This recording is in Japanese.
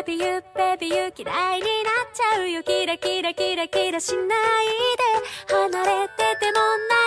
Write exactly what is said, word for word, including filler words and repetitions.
ビューベビュー嫌いになっちゃうよキラキラキラキラしないで離れててもな